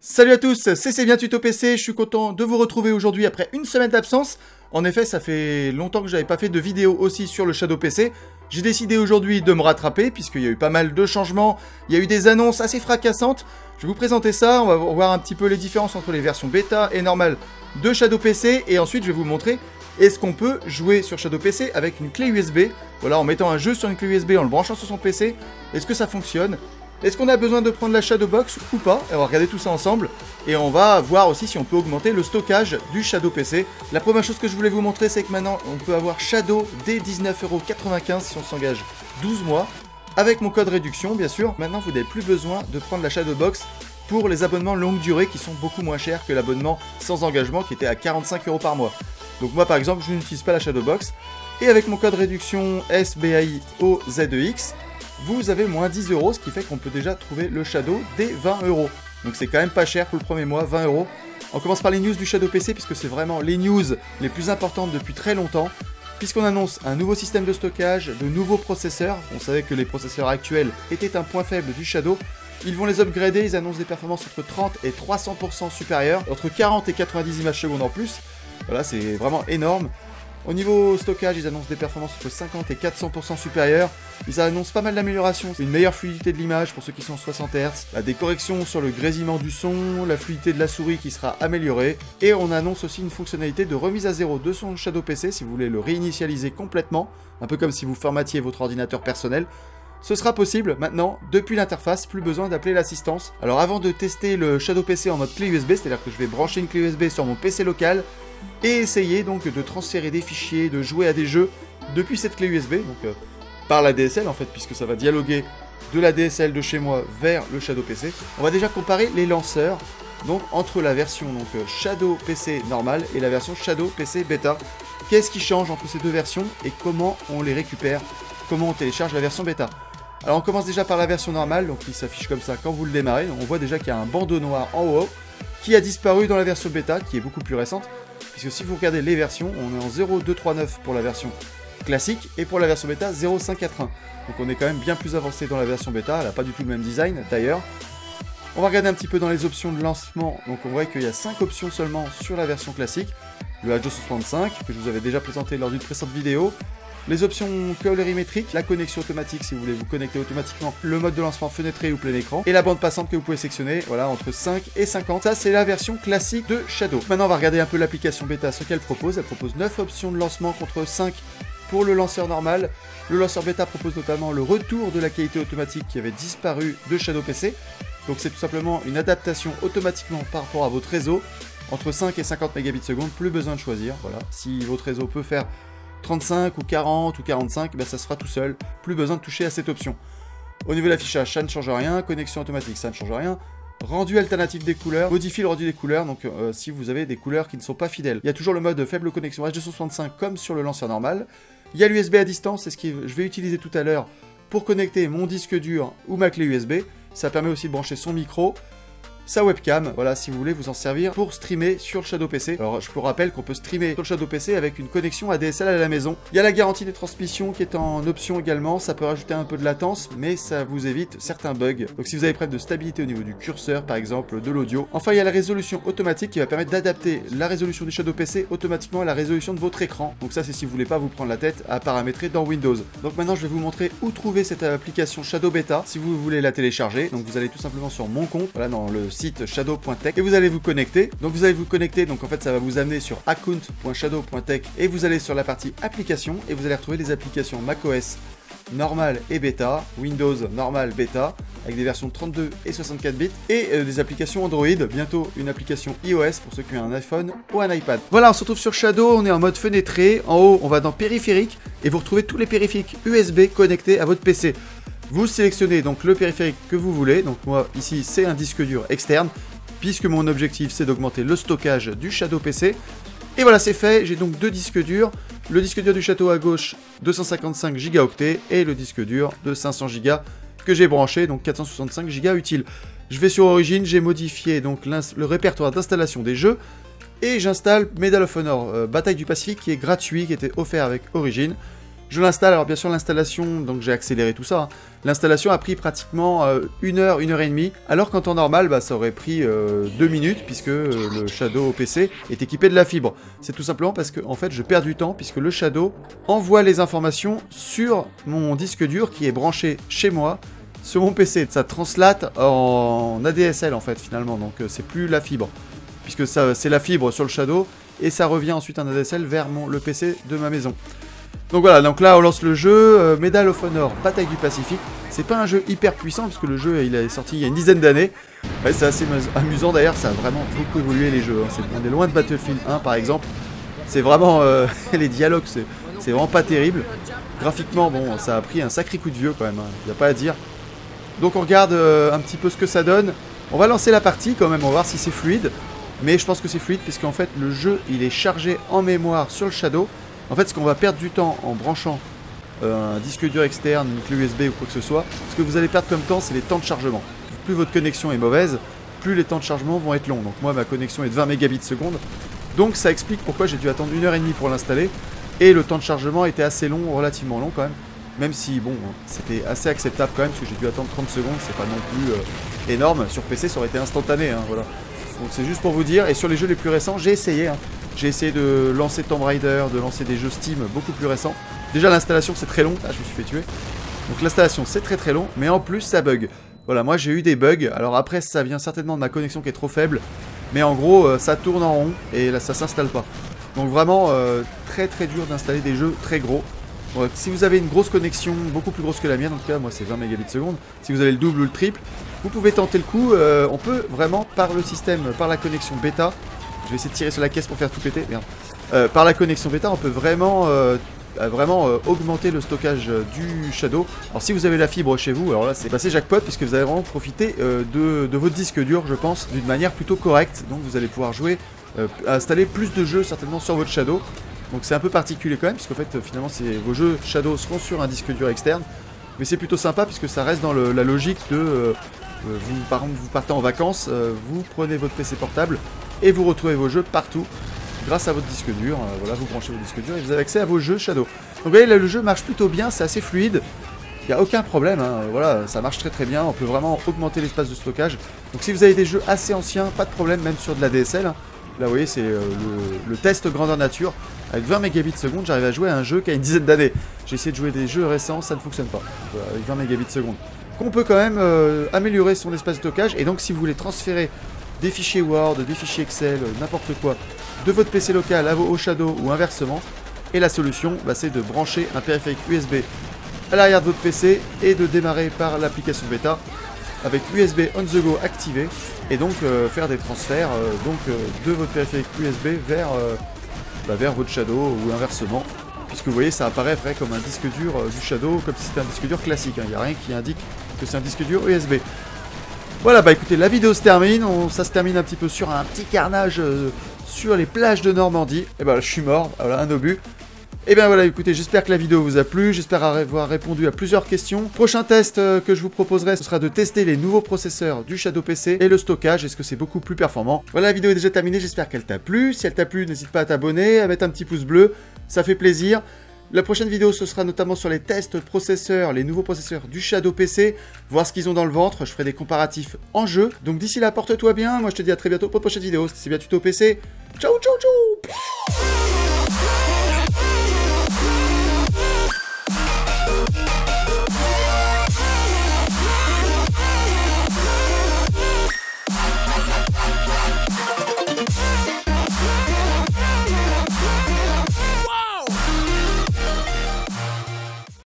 Salut à tous, c'est bien Tuto PC, je suis content de vous retrouver aujourd'hui après une semaine d'absence. En effet, ça fait longtemps que j'avais pas fait de vidéo aussi sur le Shadow PC. J'ai décidé aujourd'hui de me rattraper puisqu'il y a eu pas mal de changements, il y a eu des annonces assez fracassantes. Je vais vous présenter ça, on va voir un petit peu les différences entre les versions bêta et normales de Shadow PC et ensuite je vais vous montrer est-ce qu'on peut jouer sur Shadow PC avec une clé USB. Voilà, en mettant un jeu sur une clé USB, en le branchant sur son PC, est-ce que ça fonctionne? Est-ce qu'on a besoin de prendre la Shadowbox ou pas? On va regarder tout ça ensemble et on va voir aussi si on peut augmenter le stockage du Shadow PC. La première chose que je voulais vous montrer, c'est que maintenant on peut avoir Shadow dès 19,95 € si on s'engage 12 mois. Avec mon code réduction bien sûr. Maintenant vous n'avez plus besoin de prendre la Shadowbox pour les abonnements longue durée qui sont beaucoup moins chers que l'abonnement sans engagement qui était à 45 € par mois. Donc moi par exemple je n'utilise pas la Shadowbox et avec mon code réduction SBAIOZEX, vous avez moins 10 €, ce qui fait qu'on peut déjà trouver le Shadow dès 20 €. Donc c'est quand même pas cher pour le premier mois, 20 €. On commence par les news du Shadow PC, puisque c'est vraiment les news les plus importantes depuis très longtemps, puisqu'on annonce un nouveau système de stockage, de nouveaux processeurs. On savait que les processeurs actuels étaient un point faible du Shadow. Ils vont les upgrader, ils annoncent des performances entre 30 et 300% supérieures, entre 40 et 90 images secondes en plus. Voilà, c'est vraiment énorme. Au niveau stockage, ils annoncent des performances entre 50 et 400% supérieures. Ils annoncent pas mal d'améliorations. Une meilleure fluidité de l'image pour ceux qui sont en 60 Hz. Des corrections sur le grésillement du son, la fluidité de la souris qui sera améliorée. Et on annonce aussi une fonctionnalité de remise à zéro de son Shadow PC si vous voulez le réinitialiser complètement. Un peu comme si vous formatiez votre ordinateur personnel. Ce sera possible maintenant, depuis l'interface, plus besoin d'appeler l'assistance. Alors avant de tester le Shadow PC en mode clé USB, c'est-à-dire que je vais brancher une clé USB sur mon PC local, et essayer donc de transférer des fichiers, de jouer à des jeux depuis cette clé USB, donc par la DSL en fait, puisque ça va dialoguer de la DSL de chez moi vers le Shadow PC. On va déjà comparer les lanceurs, donc entre la version Shadow PC normale et la version Shadow PC bêta. Qu'est-ce qui change entre ces deux versions et comment on les récupère, comment on télécharge la version bêta. Alors on commence déjà par la version normale, donc il s'affiche comme ça quand vous le démarrez. On voit déjà qu'il y a un bandeau noir en haut qui a disparu dans la version bêta, qui est beaucoup plus récente. Puisque si vous regardez les versions, on est en 0.239 pour la version classique et pour la version bêta 0.541. Donc on est quand même bien plus avancé dans la version bêta, elle n'a pas du tout le même design d'ailleurs. On va regarder un petit peu dans les options de lancement, donc on voit qu'il y a 5 options seulement sur la version classique. Le H265 que je vous avais déjà présenté lors d'une précédente vidéo. Les options colorimétriques, la connexion automatique si vous voulez vous connecter automatiquement, le mode de lancement fenêtré ou plein écran, et la bande passante que vous pouvez sectionner, voilà, entre 5 et 50. Ça, c'est la version classique de Shadow. Maintenant, on va regarder un peu l'application bêta, ce qu'elle propose. Elle propose 9 options de lancement contre 5 pour le lanceur normal. Le lanceur bêta propose notamment le retour de la qualité automatique qui avait disparu de Shadow PC. Donc c'est tout simplement une adaptation automatiquement par rapport à votre réseau, entre 5 et 50 mégabits seconde, plus besoin de choisir, voilà. Si votre réseau peut faire 35 ou 40 ou 45, ben ça se fera tout seul, plus besoin de toucher à cette option. Au niveau de l'affichage, ça ne change rien, connexion automatique, ça ne change rien. Rendu alternatif des couleurs, modifie le rendu des couleurs, donc si vous avez des couleurs qui ne sont pas fidèles. Il y a toujours le mode faible connexion H265 comme sur le lanceur normal. Il y a l'USB à distance, c'est ce que je vais utiliser tout à l'heure pour connecter mon disque dur ou ma clé USB. Ça permet aussi de brancher son micro, sa webcam, voilà, si vous voulez vous en servir pour streamer sur le Shadow PC. Alors je vous rappelle qu'on peut streamer sur le Shadow PC avec une connexion ADSL à la maison. Il y a la garantie des transmissions qui est en option également, ça peut rajouter un peu de latence, mais ça vous évite certains bugs. Donc si vous avez problème de stabilité au niveau du curseur, par exemple, de l'audio. Enfin, il y a la résolution automatique qui va permettre d'adapter la résolution du Shadow PC automatiquement à la résolution de votre écran. Donc ça, c'est si vous voulez pas vous prendre la tête à paramétrer dans Windows. Donc maintenant, je vais vous montrer où trouver cette application Shadow Beta si vous voulez la télécharger. Donc vous allez tout simplement sur mon compte, voilà, dans le site shadow.tech et vous allez vous connecter. Donc vous allez vous connecter, donc en fait ça va vous amener sur account.shadow.tech et vous allez sur la partie applications et vous allez retrouver les applications macOS normal et bêta, Windows normal bêta avec des versions 32 et 64 bits et des applications Android, bientôt une application iOS pour ceux qui ont un iPhone ou un iPad. Voilà, on se retrouve sur Shadow, on est en mode fenêtré, en haut on va dans périphérique et vous retrouvez tous les périphériques USB connectés à votre PC. Vous sélectionnez donc le périphérique que vous voulez, donc moi ici c'est un disque dur externe, puisque mon objectif c'est d'augmenter le stockage du Shadow PC. Et voilà, c'est fait, j'ai donc deux disques durs, le disque dur du Shadow à gauche 255 Go et le disque dur de 500 Go que j'ai branché, donc 465 Go utile. Je vais sur Origin, j'ai modifié donc le répertoire d'installation des jeux, et j'installe Medal of Honor Bataille du Pacifique qui est gratuit, qui était offert avec Origin. Je l'installe, alors bien sûr l'installation, donc j'ai accéléré tout ça, hein. L'installation a pris pratiquement 1 heure, 1 heure et demie, alors qu'en temps normal, bah, ça aurait pris 2 minutes, puisque le Shadow PC est équipé de la fibre. C'est tout simplement parce que en fait, je perds du temps, puisque le Shadow envoie les informations sur mon disque dur qui est branché chez moi, sur mon PC. Ça translate en ADSL en fait, finalement, donc c'est plus la fibre, puisque c'est la fibre sur le Shadow, et ça revient ensuite en ADSL vers le PC de ma maison. Donc voilà, donc là on lance le jeu, Medal of Honor, Bataille du Pacifique. C'est pas un jeu hyper puissant, parce que le jeu il est sorti il y a une dizaine d'années. Ouais, c'est assez amusant d'ailleurs, ça a vraiment beaucoup évolué les jeux, hein. On est loin de Battlefield 1 par exemple. C'est vraiment, les dialogues c'est vraiment pas terrible. Graphiquement, bon, ça a pris un sacré coup de vieux quand même, hein. Y a pas à dire. Donc on regarde un petit peu ce que ça donne. On va lancer la partie quand même, on va voir si c'est fluide. Mais je pense que c'est fluide, puisqu'en fait le jeu il est chargé en mémoire sur le Shadow. En fait, ce qu'on va perdre du temps en branchant un disque dur externe, une clé USB ou quoi que ce soit, ce que vous allez perdre comme temps, c'est les temps de chargement. Plus votre connexion est mauvaise, plus les temps de chargement vont être longs. Donc moi, ma connexion est de 20 mégabits seconde. Donc ça explique pourquoi j'ai dû attendre 1 heure et demie pour l'installer. Et le temps de chargement était assez long, relativement long quand même. Même si, bon, c'était assez acceptable quand même, parce que j'ai dû attendre 30 secondes, c'est pas non plus énorme. Sur PC, ça aurait été instantané, hein, voilà. Donc c'est juste pour vous dire. Et sur les jeux les plus récents, j'ai essayé, hein. J'ai essayé de lancer Tomb Raider, de lancer des jeux Steam beaucoup plus récents. Déjà l'installation c'est très long, ah je me suis fait tuer. Donc l'installation c'est très long, mais en plus ça bug. Voilà, moi j'ai eu des bugs, alors après ça vient certainement de ma connexion qui est trop faible. Mais en gros ça tourne en rond et là ça s'installe pas. Donc vraiment très dur d'installer des jeux très gros. Bon, si vous avez une grosse connexion, beaucoup plus grosse que la mienne, en tout cas moi c'est 20 mégabits seconde. Si vous avez le double ou le triple, vous pouvez tenter le coup. On peut vraiment par le système, par la connexion bêta. Je vais essayer de tirer sur la caisse pour faire tout péter. Merde. Par la connexion bêta, on peut vraiment, augmenter le stockage du Shadow. Alors si vous avez la fibre chez vous, alors là c'est passé jackpot, puisque vous allez vraiment profiter de votre disque dur, je pense, d'une manière plutôt correcte. Donc vous allez pouvoir jouer, installer plus de jeux certainement sur votre Shadow. Donc c'est un peu particulier quand même, puisqu'en fait finalement vos jeux Shadow seront sur un disque dur externe. Mais c'est plutôt sympa, puisque ça reste dans la logique de... par exemple, vous partez en vacances, vous prenez votre PC portable et vous retrouvez vos jeux partout grâce à votre disque dur. Voilà, vous branchez votre disque dur et vous avez accès à vos jeux Shadow. Donc vous voyez, là, le jeu marche plutôt bien, c'est assez fluide. Il n'y a aucun problème, hein. Voilà, ça marche très bien. On peut vraiment augmenter l'espace de stockage. Donc si vous avez des jeux assez anciens, pas de problème, même sur de la DSL. Hein. Là, vous voyez, c'est le test grandeur nature. Avec 20 mégabits seconde, j'arrive à jouer à un jeu qui a une dizaine d'années. J'ai essayé de jouer des jeux récents, ça ne fonctionne pas. Voilà, avec 20 mégabits seconde. On peut quand même améliorer son espace de stockage. Et donc si vous voulez transférer des fichiers Word, des fichiers Excel, n'importe quoi, de votre PC local au Shadow ou inversement, et la solution, bah, c'est de brancher un périphérique USB à l'arrière de votre PC et de démarrer par l'application bêta avec USB on the go activé, et donc faire des transferts de votre périphérique USB vers votre Shadow ou inversement, puisque vous voyez ça apparaît vrai comme un disque dur du Shadow, comme si c'était un disque dur classique, hein. Il n'y a rien qui indique que c'est un disque dur USB. Voilà, bah écoutez, la vidéo se termine, ça se termine un petit peu sur un petit carnage sur les plages de Normandie. Et bah là, je suis mort, voilà, un obus. Et bien voilà, écoutez, j'espère que la vidéo vous a plu, j'espère avoir répondu à plusieurs questions. Prochain test que je vous proposerai, ce sera de tester les nouveaux processeurs du Shadow PC et le stockage, est-ce que c'est beaucoup plus performant. Voilà, la vidéo est déjà terminée, j'espère qu'elle t'a plu. Si elle t'a plu, n'hésite pas à t'abonner, à mettre un petit pouce bleu, ça fait plaisir. La prochaine vidéo, ce sera notamment sur les tests processeurs, les nouveaux processeurs du Shadow PC, voir ce qu'ils ont dans le ventre, je ferai des comparatifs en jeu. Donc d'ici là, porte-toi bien, moi je te dis à très bientôt pour une prochaine vidéo, c'était bien Tuto PC. Ciao, ciao, ciao.